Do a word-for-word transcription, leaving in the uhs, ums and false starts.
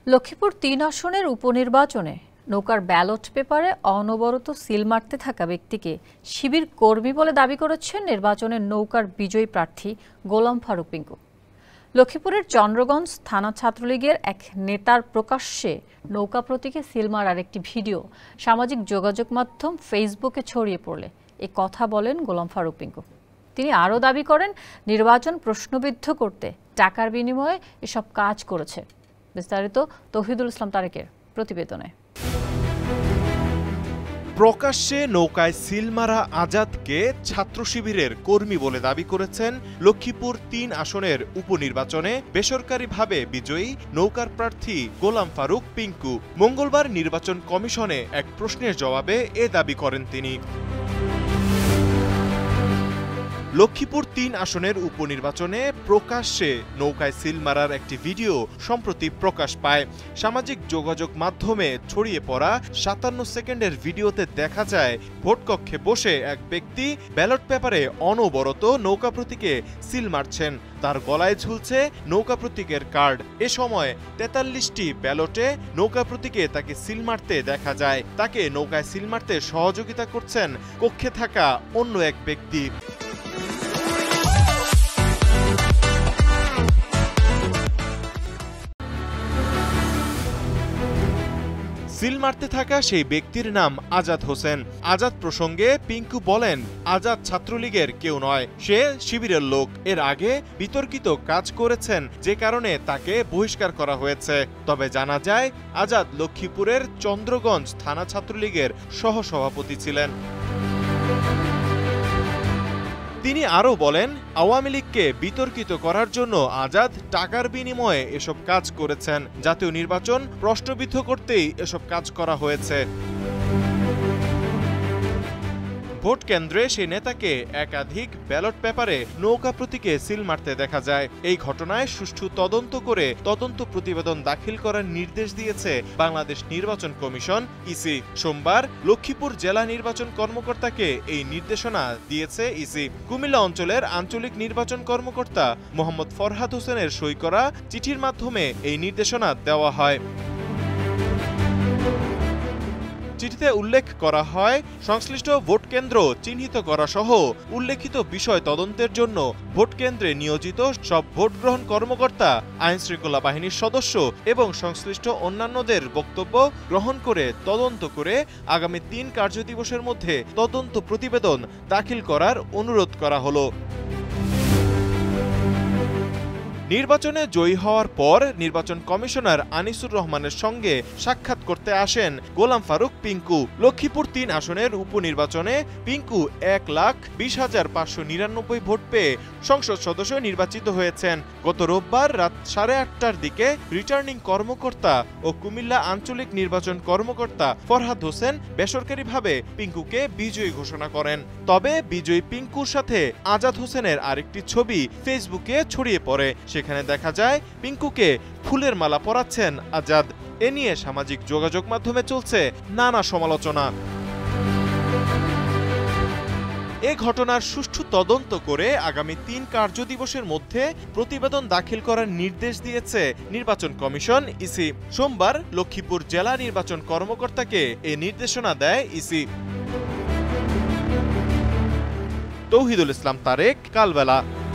লক্ষ্মীপুর তিন আসনের উপনির্বাচনে নৌকার ব্যালট পেপারে অনবরত সিল মারতে থাকা ব্যক্তিকে শিবির কর্মী বলে দাবি করেছেন নির্বাচনের নৌকার বিজয়ী প্রার্থী গোলাম ফারুক পিঙ্কু। লক্ষ্মীপুরের চন্দ্রগঞ্জ থানা ছাত্রলীগের এক নেতার প্রকাশ্যে নৌকা প্রতীকে সিল মারার একটি ভিডিও সামাজিক যোগাযোগ মাধ্যম ফেসবুকে ছড়িয়ে পড়লে এ কথা বলেন গোলাম ফারুক পিঙ্কু। তিনি আরও দাবি করেন নির্বাচন প্রশ্নবিদ্ধ করতে টাকার বিনিময়ে এসব কাজ করেছে। বিস্তারিত তৌহিদুল ইসলাম তারেকের প্রতিবেদনে। প্রকাশ্যে নৌকায় সিল মারা আজাদকে ছাত্র শিবিরের কর্মী বলে দাবি করেছেন লক্ষ্মীপুর তিন আসনের উপনির্বাচনে বেসরকারিভাবে বিজয়ী নৌকার প্রার্থী গোলাম ফারুক পিঙ্কু। মঙ্গলবার নির্বাচন কমিশনে এক প্রশ্নের জবাবে এ দাবি করেন তিনি। লক্ষ্মীপুর তিন আসনের উপনির্বাচনে প্রকাশ্যে নৌকায় সিল মারার একটি ভিডিও সম্প্রতি প্রকাশ পায়। সামাজিক যোগাযোগ মাধ্যমে ছড়িয়ে পড়া সাতান্ন সেকেন্ডের ভিডিওতে দেখা যায় ভোটকক্ষে বসে এক ব্যক্তি ব্যালট পেপারে অনবরত নৌকা প্রতীকে সিল মারছেন। তার গলায় ঝুলছে নৌকা প্রতীকের কার্ড। এ সময় তেতাল্লিশটি ব্যালটে নৌকা প্রতীকে তাকে সিল মারতে দেখা যায়। তাকে নৌকায় সিল মারতে সহযোগিতা করছেন কক্ষে থাকা অন্য এক ব্যক্তি। সিল মারতে থাকা সেই ব্যক্তির নাম আজাদ হোসেন। আজাদ প্রসঙ্গে পিঙ্কু বলেন, আজাদ ছাত্রলীগের কেউ নয়, সে শিবিরের লোক। এর আগে বিতর্কিত কাজ করেছেন, যে কারণে তাকে বহিষ্কার করা হয়েছে। তবে জানা যায় আজাদ লক্ষ্মীপুরের চন্দ্রগঞ্জ থানা ছাত্রলীগের সহসভাপতি ছিলেন। তিনি আরও বলেন, আওয়ামী লীগকে বিতর্কিত করার জন্য আজাদ টাকার বিনিময়ে এসব কাজ করেছেন। জাতীয় নির্বাচন প্রশ্নবিদ্ধ করতেই এসব কাজ করা হয়েছে। ভোট কেন্দ্রে সেই নেতাকে একাধিক ব্যালট পেপারে নৌকা প্রতীকে সিল মারতে দেখা যায়। এই ঘটনায় সুষ্ঠু তদন্ত করে তদন্ত প্রতিবেদন দাখিল করার নির্দেশ দিয়েছে বাংলাদেশ নির্বাচন কমিশন ইসি। সোমবার লক্ষ্মীপুর জেলা নির্বাচন কর্মকর্তাকে এই নির্দেশনা দিয়েছে ইসি। কুমিল্লা অঞ্চলের আঞ্চলিক নির্বাচন কর্মকর্তা মোহাম্মদ ফরহাদ হোসেনের সই করা চিঠির মাধ্যমে এই নির্দেশনা দেওয়া হয়। চিঠিতে উল্লেখ করা হয়, সংশ্লিষ্ট ভোট কেন্দ্র চিহ্নিত করা সহ উল্লেখিত বিষয় তদন্তের জন্য ভোট কেন্দ্রে নিয়োজিত সব ভোট গ্রহণ কর্মকর্তা, আইনশৃঙ্খলা বাহিনীর সদস্য এবং সংশ্লিষ্ট অন্যান্যদের বক্তব্য গ্রহণ করে তদন্ত করে আগামী তিন কার্যদিবসের মধ্যে তদন্ত প্রতিবেদন দাখিল করার অনুরোধ করা হলো। নির্বাচনে জয়ী হওয়ার পর নির্বাচন কমিশনার আনিসুর রহমানের সঙ্গে সাক্ষাৎ করতে আসেন গোলাম ফারুক পিঙ্কু। লক্ষ্মীপুর তিন আসনের উপনির্বাচনে পিঙ্কু এক লাখ বিশ হাজার পাঁচশো নিরানব্বই ভোট পেয়ে সংসদ সদস্য নির্বাচিত হয়েছেন। গত রোববার রাত সাড়ে আটটার দিকে রিটার্নিং কর্মকর্তা ও কুমিল্লা আঞ্চলিক নির্বাচন কর্মকর্তা ফরহাদ হোসেন বেসরকারিভাবে পিঙ্কুকে বিজয়ী ঘোষণা করেন। তবে বিজয়ী পিঙ্কুর সাথে আজাদ হোসেনের আরেকটি ছবি ফেসবুকে ছড়িয়ে পড়ে। সেখানে দেখা যায় পিঙ্কুকে ফুলের মালা পরাচ্ছেন আজাদ। এ নিয়ে সামাজিক যোগাযোগ মাধ্যমে চলছে নানা সমালোচনা। এ ঘটনার সুষ্ঠু তদন্ত করে আগামী তিন কার্যদিবসের মধ্যে প্রতিবেদন দাখিল করার নির্দেশ দিয়েছে নির্বাচন কমিশন ইসি। সোমবার লক্ষ্মীপুর জেলা নির্বাচন কর্মকর্তাকে এ নির্দেশনা দেয় ইসি। তৌহিদুল ইসলাম তারেক, কালবেলা।